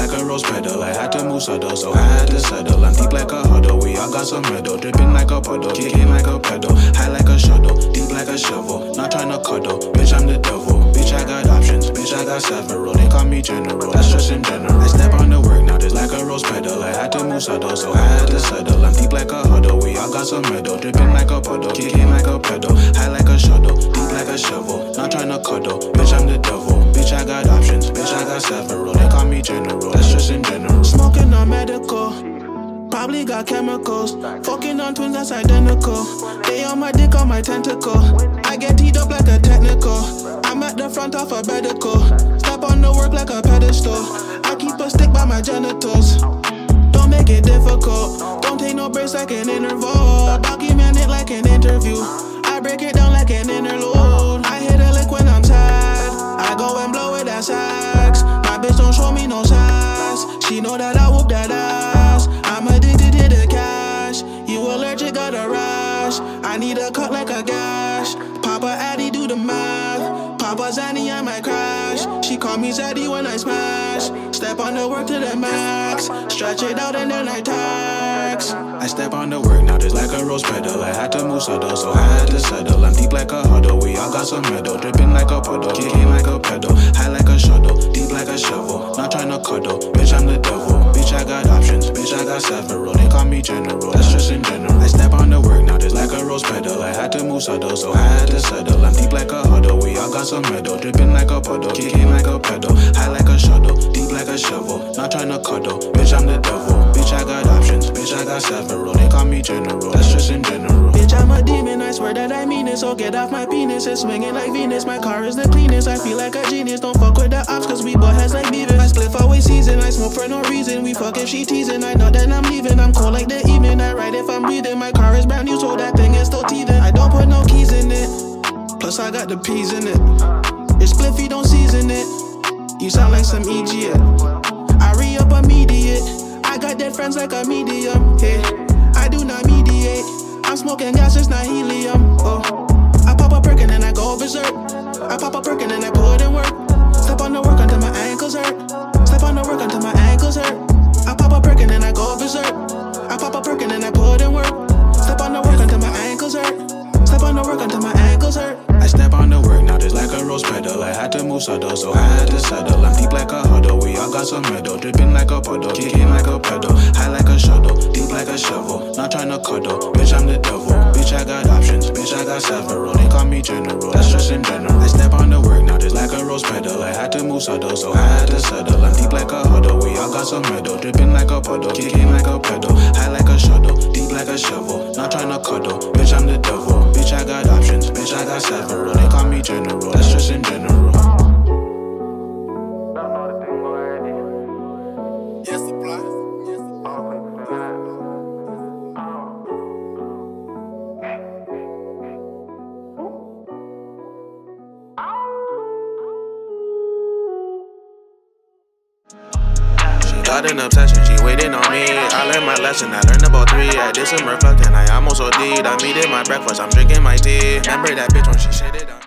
like a rose petal. I had to move subtle, so I had to settle. I'm deep like a huddle, we all got some metal. Dripping like a puddle, kicking like a pedal. High like a shuttle, deep like a shovel. Not trying to cuddle, bitch, I'm the devil. Bitch, I got options, bitch, I got several. They call me general, that's just in general. I step on the work, now there's like a rose petal. I had to move subtle, so I had to settle. I'm deep like a huddle, we all got some metal. Dripping like a puddle, kicking like a pedal. High like a shuttle, deep like a shovel. Not trying to cuddle, bitch, I'm the devil. Bitch, I got options, bitch, I got several. They call me general, that's just in general. Smoking on medical, probably got chemicals. Fucking on twins, that's identical. They on my dick, on my tentacle. I get teed up like a technical. I'm at the front of a medical. Step on the work like a pedestal. I keep a stick by my genitals. Don't make it difficult. Don't take no breaks like an interval. Document it like an interview. I break it down like an interlude. I hit a lick when I'm sad. I go and blow it at sax. My bitch don't show me no sass. She know that I whoop that ass. I'm addicted to the cash. You allergic, got a rash. I need a cut like a gash. Papa Addy do the math. Papa Zanny, I might crash. She call me Zaddy when I smash. Step on the work to the max. Stretch it out and then I tax. I step on the work, now there's like a rose petal. I had to move subtle, so I had to settle. I'm deep like a huddle, we all got some metal. Dripping like a puddle, kicking like a pedal. High like a shuttle, deep like a shovel. Not trying to cuddle, bitch, I'm the devil. Bitch, I got options, bitch, I got several. They call me general, that's just in general. I step on the work, now there's like a rose petal. I had to move subtle, so I had to settle. I'm deep like a huddle, we all got some metal. Dripping like a puddle, kicking like a pedal. High like a shuttle, deep like a shovel. Not trying to cuddle, bitch, I'm the devil. Bitch, I got options, bitch, I got several. They call me general, that's just in general. Bitch, I'm a demon, I swear that I mean it. So get off my penis, it's swinging like Venus. My car is the cleanest, I feel like a genius. Don't fuck with the ops, cause we butt heads like Beavis. I split always season, I smoke for no reason. We fuck if she teasing, I know that I'm leaving. I'm cold like the evening, I ride if I'm breathing. My car is brand new, so that thing is still teething. I don't put no keys in it, plus I got the peas in it. It's spliffy, don't season it. You sound like some idiot. I re-up immediate. I got dead friends like a medium. Hey, I do not mediate. I'm smoking gas, it's not helium. Oh, I pop a perk and then I go berserk. I pop a perk and then I put in work. Step on the work until my ankles hurt. Step on the work until my ankles hurt. I pop a perk and then I go berserk. I pop a perk and then I put in work. Step on the work until my ankles hurt. Step on the work until my ankles hurt. I step on the work, now there's like a rose petal. I had to move subtle, so I had to settle. I'm deep like a huddle, we all got some metal. Dripping like a puddle, kicking like a pedal. High like a shuttle, deep like a shovel. Not trying to cuddle, bitch, I'm the devil. Bitch, I got options, bitch, I got several. They call me general, that's just in general. I step on the work, now there's like a rose petal. I had to move subtle, so I had to settle. I'm deep like a huddle, we all got some metal. Dripping like a puddle, kicking like a pedal. High like a shuttle, deep like a shovel. Not trying to cuddle, bitch, I'm the devil. Bitch, I got options, bitch, I got several. They call me general, that's just in general. Yes, supply. Got an obsession, she waiting on me. I learned my lesson, I learned about 3. I did some reflecting, I almost OD'd. I'm eating my breakfast, I'm drinking my tea. Remember that bitch when she shit it on